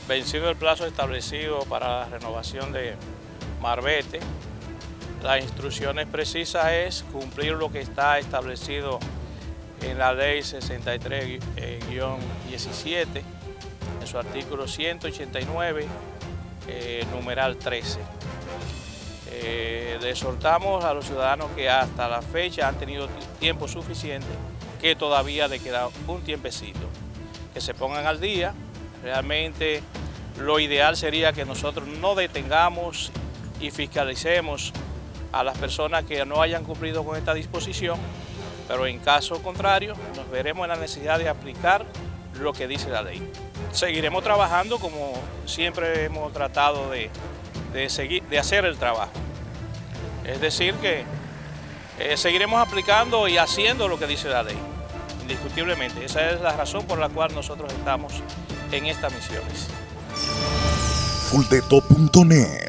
Vencido el plazo establecido para la renovación de marbete, las instrucciones precisas es cumplir lo que está establecido en la ley 63-17, en su artículo 189, numeral 13. Le exhortamos a los ciudadanos que hasta la fecha han tenido tiempo suficiente, que todavía le queda un tiempecito, que se pongan al día. Realmente lo ideal sería que nosotros no detengamos y fiscalicemos a las personas que no hayan cumplido con esta disposición, pero en caso contrario nos veremos en la necesidad de aplicar lo que dice la ley. Seguiremos trabajando como siempre hemos tratado de hacer el trabajo. Es decir que seguiremos aplicando y haciendo lo que dice la ley, indiscutiblemente. Esa es la razón por la cual nosotros estamos en estas misiones. Fulldeto.net